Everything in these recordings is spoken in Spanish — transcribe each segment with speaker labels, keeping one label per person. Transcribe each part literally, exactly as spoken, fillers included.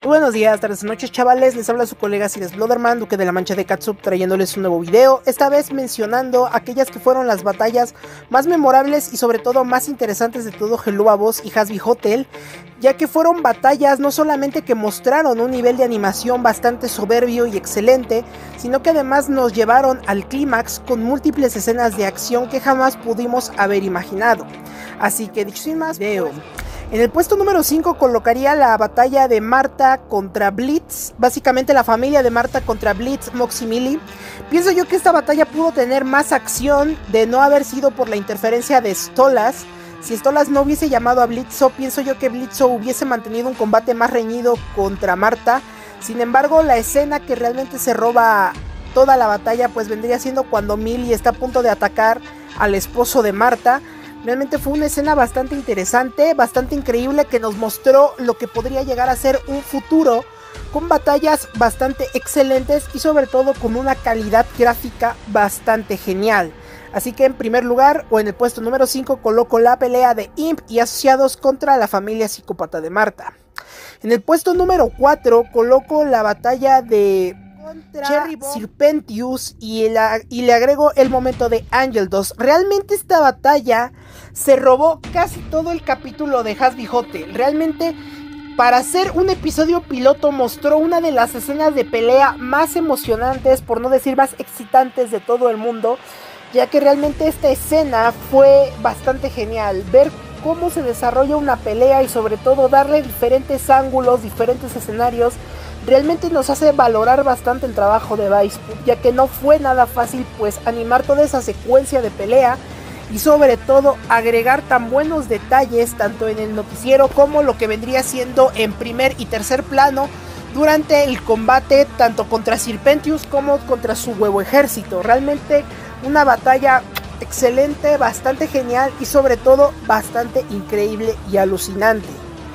Speaker 1: Buenos días, tardes, noches, chavales. Les habla su colega Cires Bloderman, Duque de la Mancha de Catsup, trayéndoles un nuevo video. Esta vez mencionando aquellas que fueron las batallas más memorables y sobre todo más interesantes de todo Helluva Boss y Hazbin Hotel, ya que fueron batallas no solamente que mostraron un nivel de animación bastante soberbio y excelente, sino que además nos llevaron al clímax con múltiples escenas de acción que jamás pudimos haber imaginado. Así que dicho sin más, video. En el puesto número cinco colocaría la batalla de Marta contra Blitz, básicamente la familia de Marta contra Blitz, Mox y Melee. Pienso yo que esta batalla pudo tener más acción de no haber sido por la interferencia de Stolas. Si Stolas no hubiese llamado a Blitzo, pienso yo que Blitzo hubiese mantenido un combate más reñido contra Marta. Sin embargo, la escena que realmente se roba toda la batalla pues vendría siendo cuando Melee está a punto de atacar al esposo de Marta. Realmente fue una escena bastante interesante, bastante increíble, que nos mostró lo que podría llegar a ser un futuro con batallas bastante excelentes y sobre todo con una calidad gráfica bastante genial. Así que en primer lugar, o en el puesto número cinco, coloco la pelea de Imp y asociados contra la familia psicópata de Marta. En el puesto número cuatro coloco la batalla de contra Serpentius y, la, y le agrego el momento de Angel dos. Realmente esta batalla se robó casi todo el capítulo de Hazbin Hotel. Realmente, para hacer un episodio piloto, mostró una de las escenas de pelea más emocionantes, por no decir más excitantes de todo el mundo, ya que realmente esta escena fue bastante genial. Ver cómo se desarrolla una pelea y sobre todo darle diferentes ángulos, diferentes escenarios, realmente nos hace valorar bastante el trabajo de Vicepub, ya que no fue nada fácil pues animar toda esa secuencia de pelea y sobre todo agregar tan buenos detalles tanto en el noticiero como lo que vendría siendo en primer y tercer plano durante el combate tanto contra Serpentius como contra su huevo ejército. Realmente una batalla excelente, bastante genial y sobre todo bastante increíble y alucinante.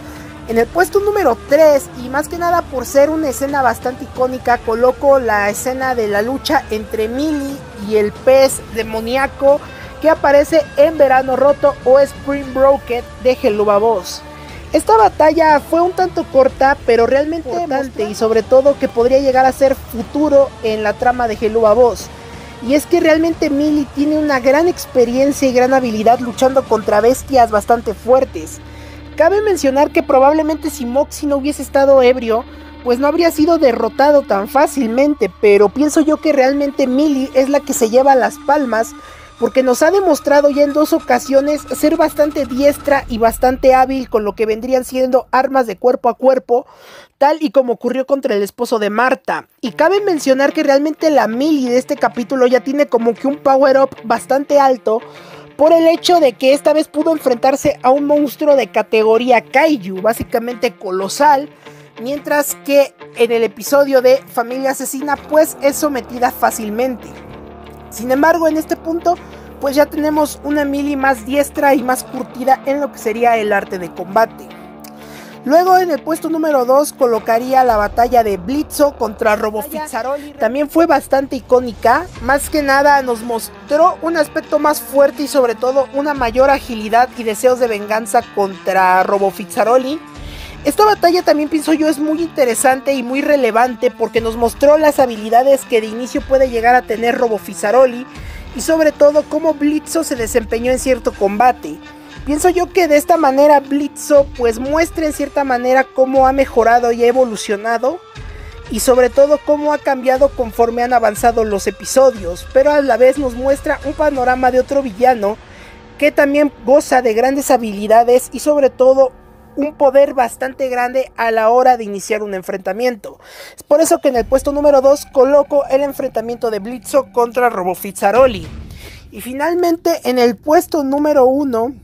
Speaker 1: En el puesto número tres, y más que nada por ser una escena bastante icónica, coloco la escena de la lucha entre Melee y el pez demoníaco que aparece en Verano Roto o Spring Broken de Helluva Boss. Esta batalla fue un tanto corta, pero realmente importante y sobre todo que podría llegar a ser futuro en la trama de Helluva Boss. Y es que realmente Melee tiene una gran experiencia y gran habilidad luchando contra bestias bastante fuertes. Cabe mencionar que probablemente si Moxie no hubiese estado ebrio, pues no habría sido derrotado tan fácilmente, pero pienso yo que realmente Melee es la que se lleva las palmas, porque nos ha demostrado ya en dos ocasiones ser bastante diestra y bastante hábil con lo que vendrían siendo armas de cuerpo a cuerpo, tal y como ocurrió contra el esposo de Marta. Y cabe mencionar que realmente la Melee de este capítulo ya tiene como que un power up bastante alto, por el hecho de que esta vez pudo enfrentarse a un monstruo de categoría Kaiju, básicamente colosal, mientras que en el episodio de Familia Asesina pues es sometida fácilmente. Sin embargo, en este punto pues ya tenemos una Melee más diestra y más curtida en lo que sería el arte de combate. Luego en el puesto número dos colocaría la batalla de Blitzo contra Robofizzaroli. También fue bastante icónica, más que nada nos mostró un aspecto más fuerte y sobre todo una mayor agilidad y deseos de venganza contra Robofizzaroli. Esta batalla también pienso yo es muy interesante y muy relevante porque nos mostró las habilidades que de inicio puede llegar a tener Robofizzaroli y sobre todo cómo Blitzo se desempeñó en cierto combate. Pienso yo que de esta manera Blitzo pues muestra en cierta manera cómo ha mejorado y ha evolucionado y sobre todo cómo ha cambiado conforme han avanzado los episodios, pero a la vez nos muestra un panorama de otro villano que también goza de grandes habilidades y sobre todo un poder bastante grande a la hora de iniciar un enfrentamiento. Es por eso que en el puesto número dos coloco el enfrentamiento de Blitzo contra Robofizzaroli. Y finalmente en el puesto número uno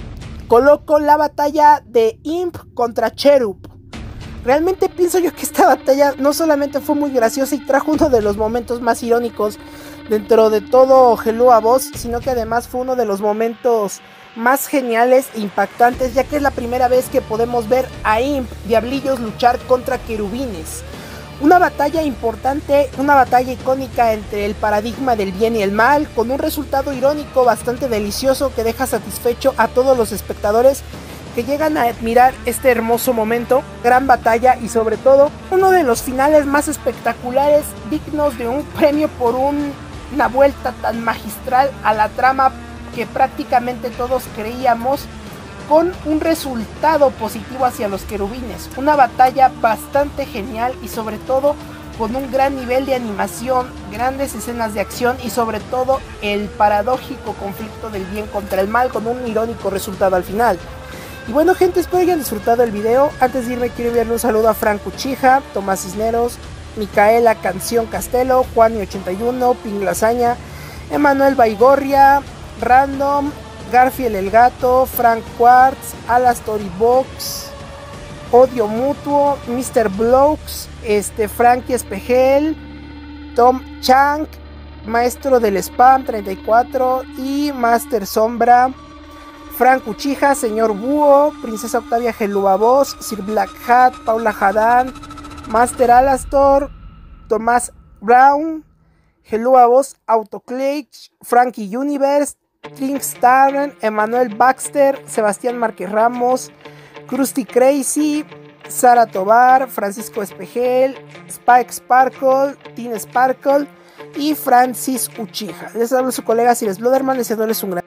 Speaker 1: coloco la batalla de Imp contra Cherub. Realmente pienso yo que esta batalla no solamente fue muy graciosa y trajo uno de los momentos más irónicos dentro de todo Helluva Boss, sino que además fue uno de los momentos más geniales e impactantes, ya que es la primera vez que podemos ver a Imp Diablillos luchar contra querubines. Una batalla importante, una batalla icónica entre el paradigma del bien y el mal, con un resultado irónico bastante delicioso que deja satisfecho a todos los espectadores que llegan a admirar este hermoso momento, gran batalla y sobre todo uno de los finales más espectaculares, dignos de un premio por un, una vuelta tan magistral a la trama que prácticamente todos creíamos, con un resultado positivo hacia los querubines. Una batalla bastante genial y sobre todo con un gran nivel de animación, grandes escenas de acción y sobre todo el paradójico conflicto del bien contra el mal con un irónico resultado al final. Y bueno gente, espero que hayan disfrutado el video. Antes de irme quiero enviarle un saludo a Frank Uchija, Tomás Cisneros, Micaela Canción Castelo, Juani ochenta y uno, Ping Lasaña, Emanuel Baigorria, Random, Garfield el Gato, Frank Quartz, Alastory Box, Odio Mutuo, mister Blokes, este, Frankie Espejel, Tom Chang, Maestro del Spam treinta y cuatro y Master Sombra, Frank Uchija, Señor Búho, Princesa Octavia Gelua Voz, Sir Black Hat, Paula Hadan, Master Alastor, Tomás Brown, Gelua Voz, Autoclage, Frankie Universe, Trinks Tavern, Emanuel Baxter, Sebastián Márquez Ramos, Krusty Crazy, Sara Tobar, Francisco Espejel, Spike Sparkle, Teen Sparkle y Francis Uchija. Les hablo su colega Cires Bloderman, deseándoles un gran